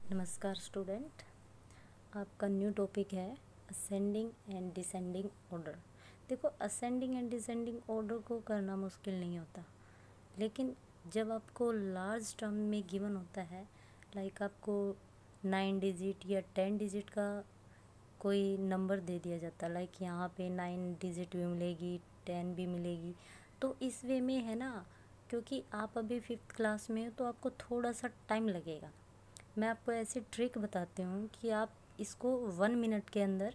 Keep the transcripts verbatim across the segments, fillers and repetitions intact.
नमस्कार स्टूडेंट, आपका new topic है असेंडिंग एंड डिसेंडिंग ऑर्डर। देखो, असेंडिंग एंड डिसेंडिंग ऑर्डर को करना मुश्किल नहीं होता, लेकिन जब आपको लार्ज टर्म में गिवन होता है, लाइक आपको नाइन डिजिट या टेन डिजिट का कोई नंबर दे दिया जाता है, लाइक यहाँ पे नाइन डिजिट भी मिलेगी, टेन भी मिलेगी, तो इस वे में है ना, क्योंकि आप अभी फिफ्थ क्लास में हो तो आपको थोड़ा सा टाइम लगेगा। मैं आपको ऐसी ट्रिक बताती हूँ कि आप इसको वन मिनट के अंदर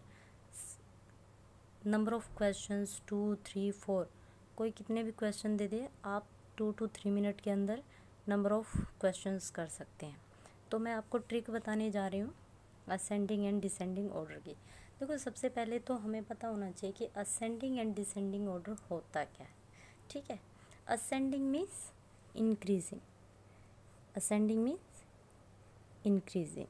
number of questions two three four कोई कितने भी क्वेश्चन दे दे, आप टू टू थ्री मिनट के अंदर नंबर ऑफ क्वेश्चंस कर सकते हैं। तो मैं आपको ट्रिक बताने जा रही हूँ असेंडिंग एंड डिसेंडिंग ऑर्डर की। देखो, सबसे पहले तो हमें पता होना चाहिए कि असेंडिंग एंड डिसेंडिंग ऑर्डर होता क्या है। ठीक है, ascending means increasing, ascending means increasing,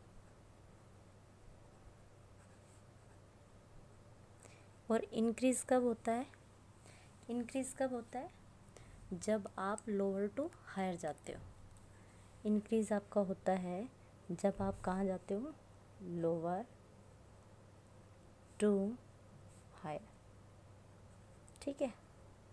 और इंक्रीज कब होता है? इंक्रीज कब होता है? जब आप लोअर टू हायर जाते हो। इंक्रीज आपका होता है जब आप कहाँ जाते हो? Lower to higher. ठीक है,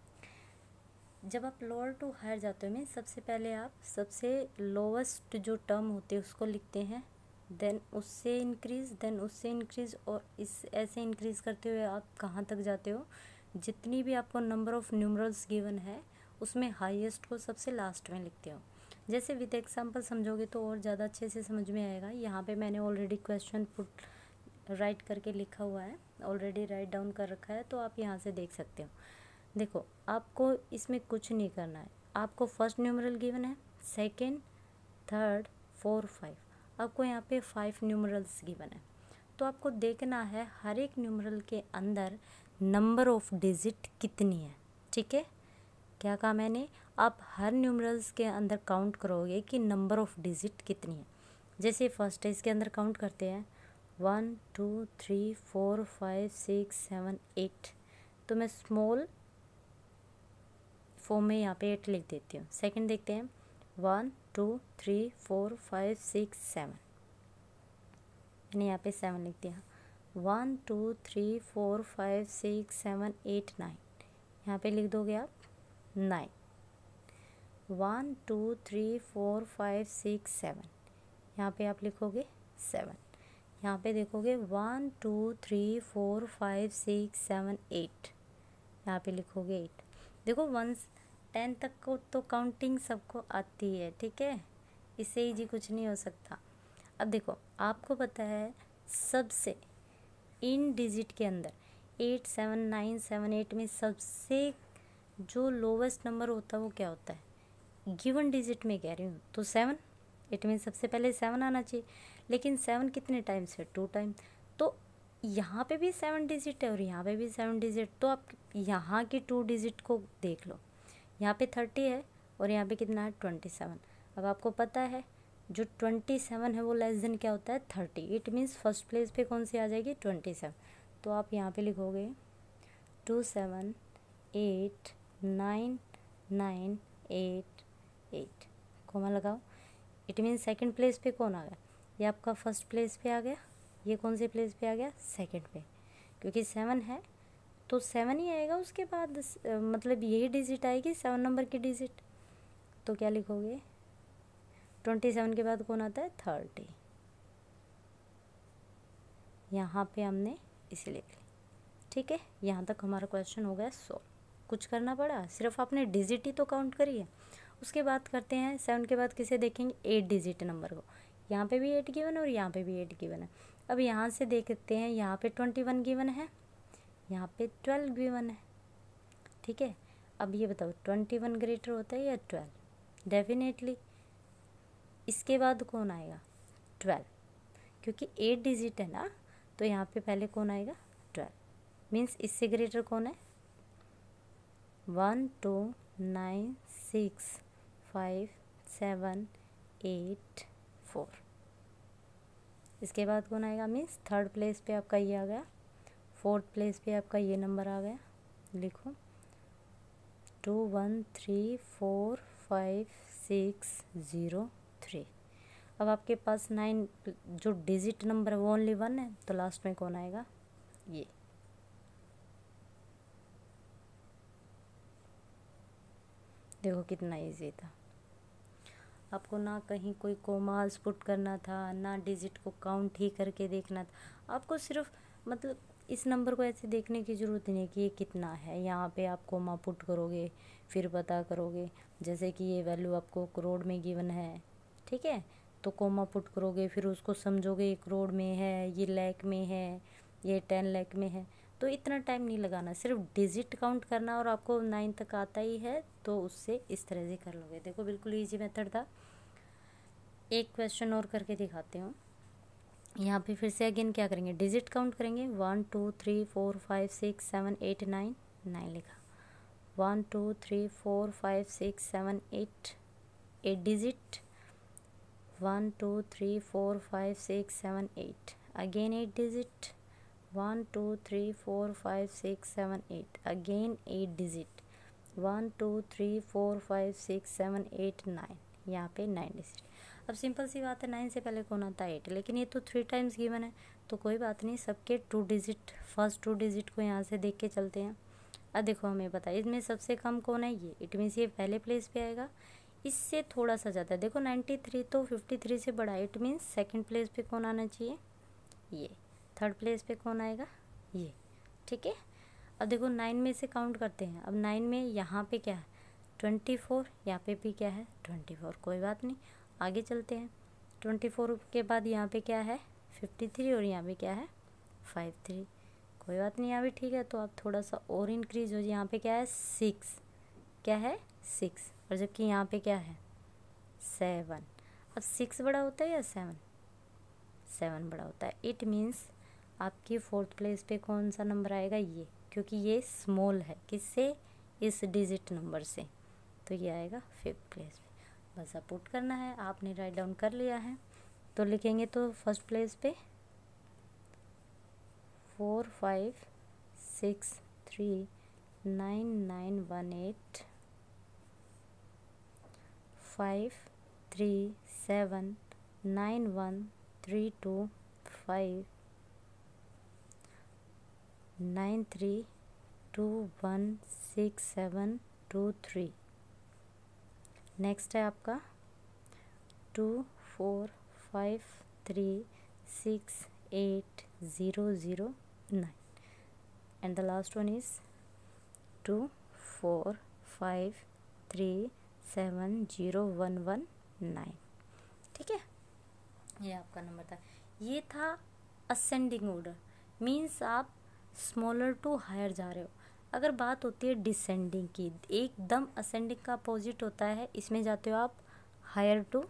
जब आप लोअर टू हायर जाते हो में सबसे पहले आप सबसे लोवेस्ट जो टर्म होते हैं उसको लिखते हैं, देन उससे इंक्रीज, देन उससे इंक्रीज, और इस ऐसे इंक्रीज करते हुए आप कहाँ तक जाते हो? जितनी भी आपको नंबर ऑफ न्यूमरल्स गिवन है उसमें हाईएस्ट को सबसे लास्ट में लिखते हो। जैसे विद एग्जांपल समझोगे तो और ज़्यादा अच्छे से समझ में आएगा। यहाँ पे मैंने ऑलरेडी क्वेश्चन पुट राइट करके लिखा हुआ है, ऑलरेडी राइट डाउन कर रखा है, तो आप यहाँ से देख सकते हो। देखो, आपको इसमें कुछ नहीं करना है। आपको फर्स्ट न्यूमरल गिवन है, सेकंड, थर्ड, फोर, फाइव, आपको यहाँ पे फाइव न्यूमरल्स गिवन है। तो आपको देखना है हर एक न्यूमरल के अंदर नंबर ऑफ डिजिट कितनी है। ठीक है, क्या कहा मैंने? आप हर न्यूमरल्स के अंदर काउंट करोगे कि नंबर ऑफ डिजिट कितनी है। जैसे फर्स्ट है, इसके अंदर काउंट करते हैं one two three four five six seven eight, तो मैं स्मॉल फॉर्म में यहाँ पे एट लिख देती हूँ। सेकंड देखते हैं one two three four five six seven, मैंने यहाँ पे सेवन लिख दिया। One two three four five six seven eight nine, यहाँ पे लिख दोगे आप nine. One two three four five six seven, यहाँ पे आप लिखोगे सेवन। यहाँ पे देखोगे one two three four five six seven eight, यहाँ पे लिखोगे एट। देखो, वन टेन तक को तो काउंटिंग सबको आती है। ठीक है, इससे ईजी कुछ नहीं हो सकता। अब देखो, आपको पता है सबसे इन डिजिट के अंदर eight seven nine seven eight में सबसे जो लोवेस्ट नंबर होता है वो क्या होता है? गिवन डिजिट में कह रही हूँ तो सेवन। इट मीन सबसे पहले सेवन आना चाहिए, लेकिन सेवन कितने टाइम्स है? Two time. तो यहाँ पे भी सेवन डिजिट है और यहाँ पे भी सेवन डिजिट, तो आप यहाँ की टू डिजिट को देख लो। यहाँ पे थर्टी है और यहाँ पे कितना है? Twenty seven. अब आपको पता है जो ट्वेंटी सेवन है वो लेस देन क्या होता है? Thirty. It means first place पे कौन सी आ जाएगी? Twenty seven. तो आप यहाँ पे लिखोगे two seven eight nine nine eight eight, comma लगाओ। इट मीन्स सेकंड प्लेस पे कौन आ गया? ये आपका फर्स्ट प्लेस पे आ गया, ये कौन से प्लेस पे आ गया? सेकंड पे, क्योंकि सेवन है तो सेवन ही आएगा उसके बाद, मतलब यही डिजिट आएगी सेवन नंबर की डिजिट। तो क्या लिखोगे? ट्वेंटी सेवन के बाद कौन आता है? थर्टी। यहाँ पे हमने इसे लिख ली। ठीक है, यहाँ तक हमारा क्वेश्चन हो गया सॉल्व। कुछ करना पड़ा, सिर्फ आपने डिजिट ही तो काउंट करी है। उसके बाद करते हैं सेवन के बाद किसे देखेंगे? एट डिजिट नंबर को। यहाँ पे भी एट गिवन है और यहाँ पे भी एट गिवन है। अब यहाँ से देखते हैं, यहाँ पे ट्वेंटी वन गिवन है, यहाँ पे ट्वेल्व गिवन है। ठीक है, अब ये बताओ ट्वेंटी वन ग्रेटर होता है या ट्वेल्व? डेफिनेटली इसके बाद कौन आएगा? ट्वेल्व, क्योंकि एट डिजिट है ना, तो यहाँ पे पहले कौन आएगा? ट्वेल्व। मीन्स इससे ग्रेटर कौन है? One two nine six five seven eight four. इसके बाद कौन आएगा? मीन्स थर्ड प्लेस पे आपका ये आ गया, फोर्थ प्लेस पे आपका ये नंबर आ गया। लिखो two one three four five six zero three. अब आपके पास नाइन जो डिजिट नंबर है वो ओनली वन है, तो लास्ट में कौन आएगा, ये। देखो कितना इजी था, आपको ना कहीं कोई कोमास पुट करना था, ना डिजिट को काउंट ही करके देखना था। आपको सिर्फ मतलब इस नंबर को ऐसे देखने की ज़रूरत नहीं है कि ये कितना है, यहाँ पे आप कोमा पुट करोगे फिर पता करोगे। जैसे कि ये वैल्यू आपको करोड़ में गिवन है, ठीक है, तो कोमा पुट करोगे, फिर उसको समझोगे ये करोड़ में है, ये लाख में है, ये टेन लाख में है। तो इतना टाइम नहीं लगाना, सिर्फ डिजिट काउंट करना, और आपको नाइन तक आता ही है तो उससे इस तरह से कर लोगे। देखो बिल्कुल इजी मेथड था। एक क्वेश्चन और करके दिखाते हूँ। यहाँ पे फिर से अगेन क्या करेंगे, डिजिट काउंट करेंगे। One two three four five six seven eight nine, nine लिखा। One two three four five six seven eight, eight digit. One two three four five six seven eight, again eight digit. One two three four five six seven eight, again eight digit. One two three four five six seven eight nine, यहाँ पे nine digit. अब simple सी बात है, nine से पहले कौन आता है, एट, लेकिन ये तो थ्री टाइम्स गिवन है तो कोई बात नहीं, सबके two digit, first two digit को यहाँ से देख के चलते हैं। अब देखो हमें पता है इसमें सबसे कम कौन है, ये, इट मीन्स ये पहले प्लेस पे आएगा। इससे थोड़ा सा ज़्यादा, देखो नाइन्टी थ्री तो फिफ्टी थ्री से बड़ा है, इट मीन्स सेकेंड प्लेस पे कौन आना चाहिए, ये। थर्ड प्लेस पे कौन आएगा, ये, ठीक है। अब देखो नाइन में से काउंट करते हैं। अब नाइन में यहाँ पे क्या है, ट्वेंटी फोर, यहाँ पे भी क्या है, ट्वेंटी फोर, कोई बात नहीं, आगे चलते हैं। ट्वेंटी फोर के बाद यहाँ पे क्या है, फिफ्टी थ्री, और यहाँ पे क्या है, फाइव थ्री, कोई बात नहीं, यहाँ भी ठीक है। तो आप थोड़ा सा और इंक्रीज हो जाए, यहाँ पे क्या है, सिक्स, क्या है, सिक्स, और जबकि यहाँ पे क्या है, सेवन। अब सिक्स बड़ा होता है या सेवन, सेवन बड़ा होता है। इट मीन्स आपकी फोर्थ प्लेस पे कौन सा नंबर आएगा, ये, क्योंकि ये स्मॉल है, किससे, इस डिजिट नंबर से, तो ये आएगा फिफ्थ प्लेस पे। बस अब पुट करना है, आपने राइट डाउन कर लिया है तो लिखेंगे। तो फर्स्ट प्लेस पे four five six three nine nine one eight, five three seven nine one three two five, nine three two one six seven two three. Next है आपका two four five three six eight zero zero nine, and the last one is two four five three seven zero one one nine, ठीक है। ये आपका नंबर था। ये था असेंडिंग ऑर्डर, मीन्स आप स्मॉलर टू हायर जा रहे हो। अगर बात होती है डिसेंडिंग की, एकदम असेंडिंग का अपोजिट होता है, इसमें जाते हो आप हायर टू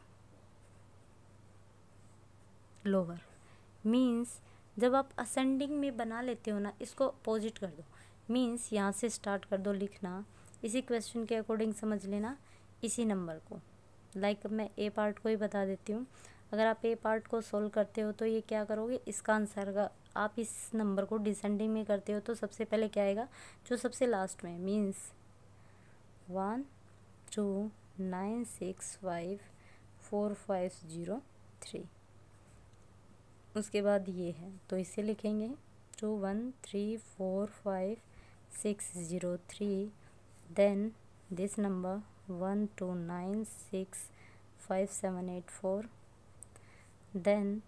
लोअर। मीन्स जब आप असेंडिंग में बना लेते हो ना, इसको अपोजिट कर दो, मीन्स यहाँ से स्टार्ट कर दो लिखना, इसी क्वेश्चन के अकॉर्डिंग समझ लेना इसी नंबर को। लाइक like मैं ए पार्ट को ही बता देती हूँ। अगर आप ए पार्ट को सोल्व करते हो तो ये क्या करोगे, इसका आंसर का आप इस नंबर को डिसेंडिंग में करते हो तो सबसे पहले क्या आएगा, जो सबसे लास्ट में, means one two nine six five four five zero three, उसके बाद ये है तो इसे लिखेंगे two one three four five six zero three, then this number one two nine six five seven eight four, then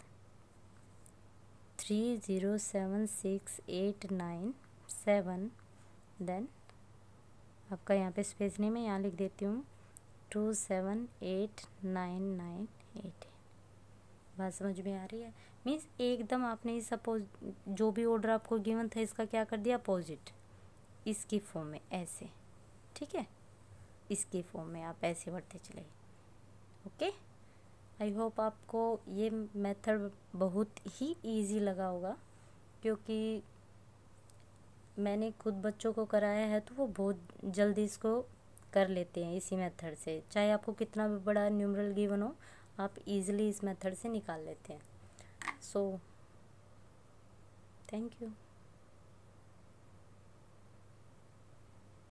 three zero seven six eight nine seven, then आपका यहाँ पे स्पेस नहीं, मैं यहाँ लिख देती हूँ two seven eight nine nine eight. बात समझ में आ रही है। मीन्स एकदम आपने सपोज जो भी ऑर्डर आपको गिवन था इसका क्या कर दिया, अपोजिट, इसकी फॉर्म में ऐसे, ठीक है, इसकी फॉर्म में आप ऐसे बढ़ते चले। ओके, आई होप आपको ये मेथड बहुत ही इजी लगा होगा, क्योंकि मैंने खुद बच्चों को कराया है तो वो बहुत जल्दी इसको कर लेते हैं इसी मेथड से। चाहे आपको कितना भी बड़ा न्यूमरल गिवन हो, आप इजीली इस मेथड से निकाल लेते हैं। So thank you.